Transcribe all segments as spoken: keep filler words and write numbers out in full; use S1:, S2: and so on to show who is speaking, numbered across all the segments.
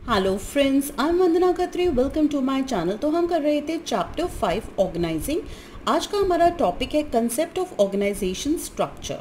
S1: Hello friends, I am Vandana Khatri. Welcome to my channel. तो हम कर रहे थे चैप्टर फाइव ऑर्गेनाइजिंग। आज का हमारा टॉपिक है concept of organisation structure.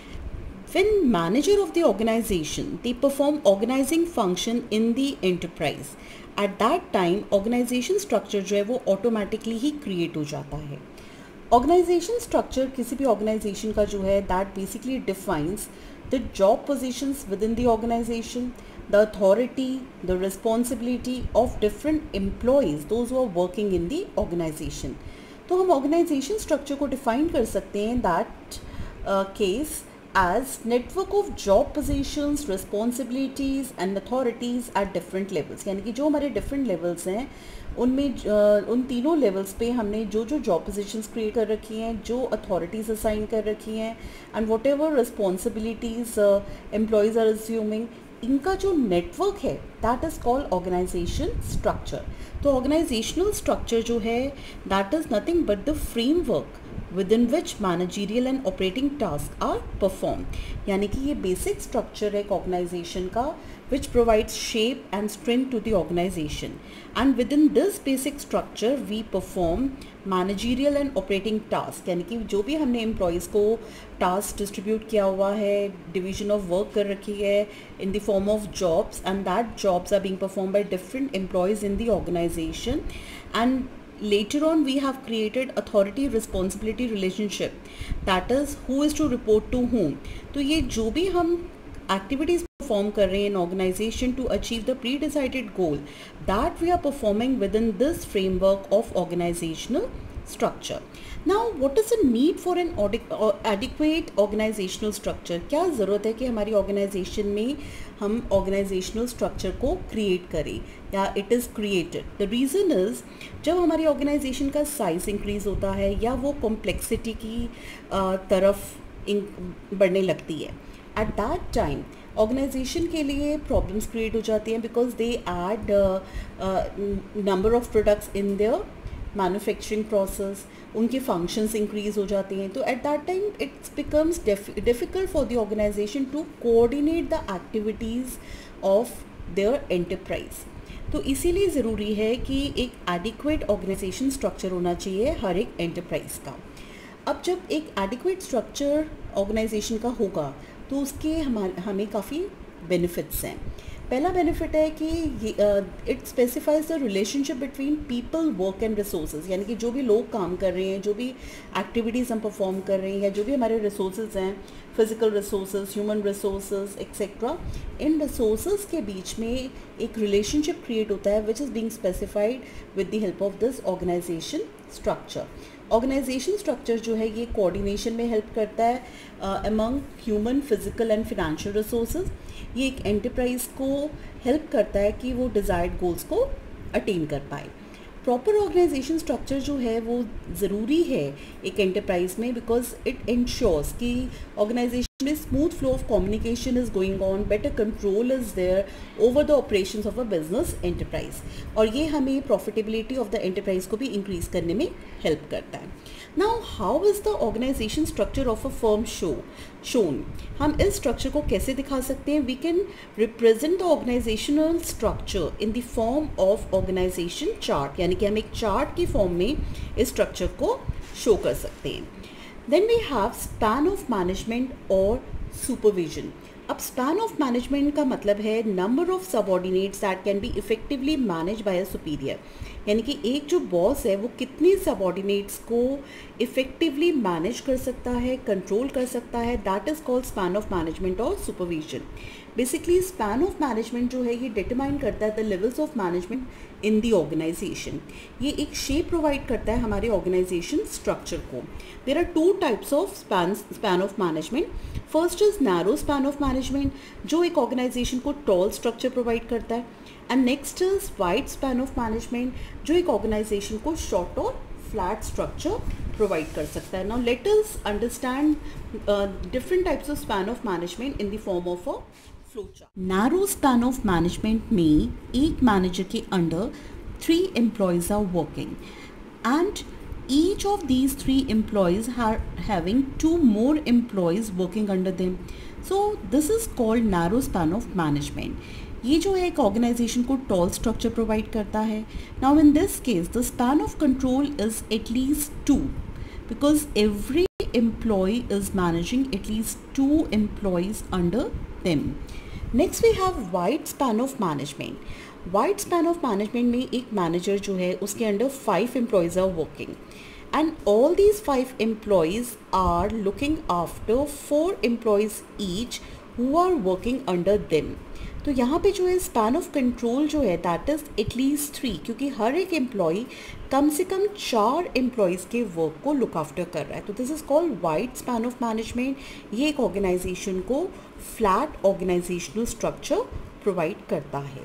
S1: When manager of the organization, they perform organizing function in the enterprise. At that time organization structure जो है वो automatically ही create हो जाता है। Organization structure किसी भी organization का जो है that basically defines the job positions within the organization, the authority, the responsibility of different employees, those who are working in the organization. तो हम organization structure को define कर सकते हैं that uh, case as network of job positions, responsibilities and authorities at different levels. यानी कि जो हमारे different levels हैं उनमें uh, उन तीनों levels पे हमने जो जो job positions create कर रखी हैं, जो authorities assign कर रखी हैं and whatever responsibilities uh, employees are assuming, इनका जो नेटवर्क है that is called organisation structure. तो ऑर्गेनाइजेशनल स्ट्रक्चर जो है that is nothing but the framework within which managerial and operating tasks are performed। यानी कि ये बेसिक स्ट्रक्चर है एक ऑर्गेनाइजेशन का which provides shape and strength to the organization, and within this basic structure we perform managerial and operating tasks। यानी कि जो भी हमने employees को task distribute किया हुआ है, division of work कर रखी है in the form of jobs, and that jobs are being performed by different employees in the organization, and later on we have created authority responsibility relationship, that is who is to report to whom। तो ये जो भी हम activities perform कर रहे हैं in organization to achieve the pre-decided goal, that we are performing within this framework of organizational structure। Now what is the need for an adequate organizational structure? क्या ज़रूरत है कि हमारी organization में हम organizational structure को create करें या it is created? The reason is जब हमारी organization का size increase होता है या वो complexity की तरफ बढ़ने लगती है, at that time ऑर्गेनाइजेशन के लिए प्रॉब्लम्स क्रिएट हो जाती हैं because they add number of products in their manufacturing process, उनके फंक्शंस इंक्रीज हो जाते हैं। तो at that time it's becomes difficult for the organisation to coordinate the activities of their enterprise. तो इसीलिए ज़रूरी है कि एक एडिक्वेट ऑर्गेनाइजेशन स्ट्रक्चर होना चाहिए हर एक एंटरप्राइज का। अब जब एक एडिक्वेट स्ट्रक्चर ऑर्गेनाइजेशन का होगा तो उसके हमारे हमें काफ़ी बेनिफिट्स हैं। पहला बेनिफिट है कि it specifies the relationship between people, work and resources. यानी कि जो भी लोग काम कर रहे हैं, जो भी एक्टिविटीज़ हम परफॉर्म कर रहे हैं, या जो भी हमारे रिसोर्सेज हैं, physical resources, human resources etcetera, इन रिसोर्सेज के बीच में एक रिलेशनशिप क्रिएट होता है which is being specified with the help of this organisation structure. Organisation structure जो है ये कोऑर्डिनेशन में हेल्प करता है among human, physical and financial resources. ये एक एंटरप्राइज को हेल्प करता है कि वो डिज़ायर्ड गोल्स को अटेन कर पाए। प्रॉपर ऑर्गेनाइजेशन स्ट्रक्चर जो है वो ज़रूरी है एक एंटरप्राइज में बिकॉज इट इंश्योर्स कि ऑर्गेनाइजेशन में smooth flow of communication is going on, better control is there over the operations of a business enterprise, और ये हमें प्रॉफिटेबिलिटी ऑफ द एंटरप्राइज को भी इंक्रीज़ करने में हेल्प करता है। Now how is the organisation structure of a firm show shown? हम इस स्ट्रक्चर को कैसे दिखा सकते हैं? We can represent the organisational structure in the form of organisation chart. यानी कि हम एक चार्ट की फॉर्म में इस स्ट्रक्चर को शो कर सकते हैं। Then we have span of management और सुपरविजन। अब स्पैन ऑफ मैनेजमेंट का मतलब है number of subordinates that can be effectively manage by a superior. यानी कि एक जो बॉस है वो कितने सबऑर्डिनेट्स को इफेक्टिवली मैनेज कर सकता है, कंट्रोल कर सकता है, that is called span of management और supervision. Basically span of management जो है ये डिटरमाइन करता है the levels of management in the organisation. ये एक शेप प्रोवाइड करता है हमारे ऑर्गेनाइजेशन स्ट्रक्चर को। There are two types of span span of management. First is narrow span of management जो एक ऑर्गेनाइजेशन को टॉल स्ट्रक्चर प्रोवाइड करता है, and next is wide span of management जो एक ऑर्गेनाइजेशन को शॉर्ट और फ्लैट स्ट्रक्चर प्रोवाइड कर सकता है। Now let us understand different types of span of management in the form of a flow chart. Narrow span of management में एक manager के under three employees are working and each of these three employees are having two more employees working under them. So this is called narrow span of management. ये जो है एक organisation को tall structure provide करता है. Now in this case the span of control is at least two, because every employee is managing at least two employees under them. Next we have wide span of management. Wide span of management में एक manager जो है उसके under five employees are working and all these five employees are looking after four employees each who are working under them. तो यहाँ पे जो है स्पैन ऑफ कंट्रोल जो है दैट इज़ एटलीस्ट थ्री, क्योंकि हर एक एम्प्लॉय कम से कम चार एम्प्लॉयज़ के वर्क को लुक आफ्टर कर रहा है. तो this is called wide span of management. ये एक ऑर्गेनाइजेशन को फ्लैट ऑर्गेनाइजेशनल स्ट्रक्चर प्रोवाइड करता है.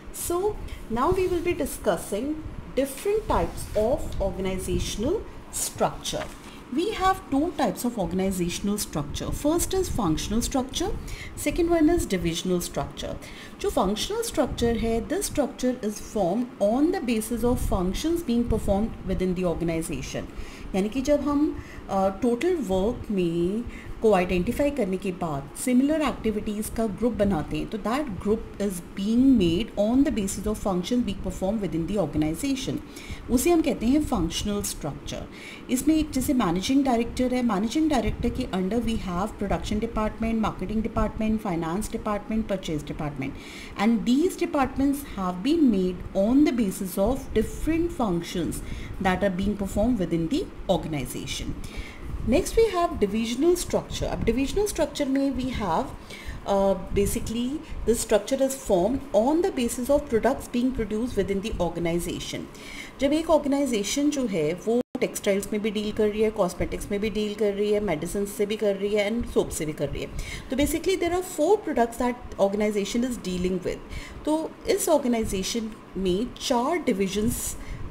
S1: So now we will be discussing different types of organizational structure. We have two types of organizational structure. First is functional structure, second one is divisional structure. जो functional structure है, this structure is formed on the basis of functions being performed within the organization. यानी कि जब हम total uh, work में को identify करने के बाद सिमिलर एक्टिविटीज़ का ग्रुप बनाते हैं, तो that group is being made on the basis of function being perform within the organisation. उसे हम कहते हैं फंक्शनल स्ट्रक्चर. इसमें एक जैसे मैनेजिंग डायरेक्टर है, मैनेजिंग डायरेक्टर के under we have production department, marketing department, finance department, purchase department, and these departments have been made on the basis of different functions that are being perform within the organisation. Next we have divisional structure. अब divisional structure में we have uh, basically this structure is formed on the basis of products being produced within the organization. जब एक organization जो है वो textiles में भी deal कर रही है, कॉस्मेटिक्स में भी डील कर रही है, मेडिसिन से भी कर रही है एंड सोप से भी कर रही है, तो basically there are four products that organisation is dealing with. तो इस ऑर्गेनाइजेशन में चार डिविजन्स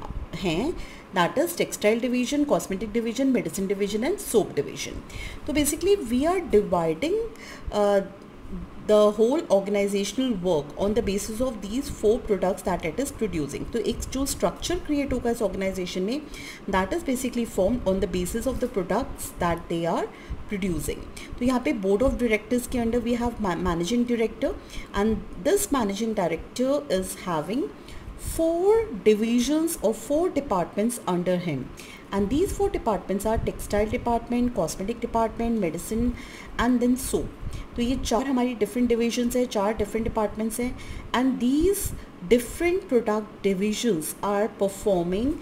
S1: हैं, that is textile division, cosmetic division, medicine division and soap division. So basically we are dividing uh, the whole organizational work on the basis of these four products that it is producing. तो एक जो structure create होगा इस organization में, that is basically formed on the basis of the products that they are producing. तो यहाँ पे board of directors के under we have managing director and this managing director is having four divisions or four departments under him, and these four departments are textile department, cosmetic department, medicine and then soap. तो ये चार हमारी different divisions है, चार different departments हैं, and these different product divisions are performing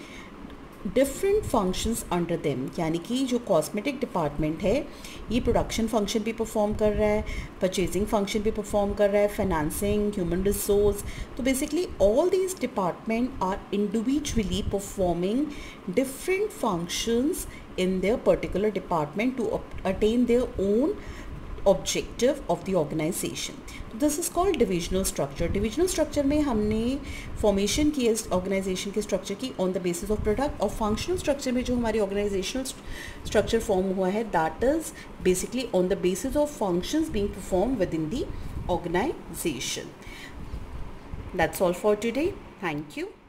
S1: different functions under them. यानी कि जो कॉस्मेटिक डिपार्टमेंट है ये प्रोडक्शन फंक्शन भी परफॉर्म कर रहा है, परचेजिंग फंक्शन भी परफॉर्म कर रहा है, फाइनेंसिंग, ह्यूमन रिसोर्स. तो basically all these department are individually performing different functions in their particular department to attain their own objective of the organization. This is called divisional structure. Divisional structure में हमने formation की इस organization के structure की on the basis of product, और functional structure में जो हमारी organizational structure form हुआ है that is basically on the basis of functions being performed within the organization. That's all for today. Thank you.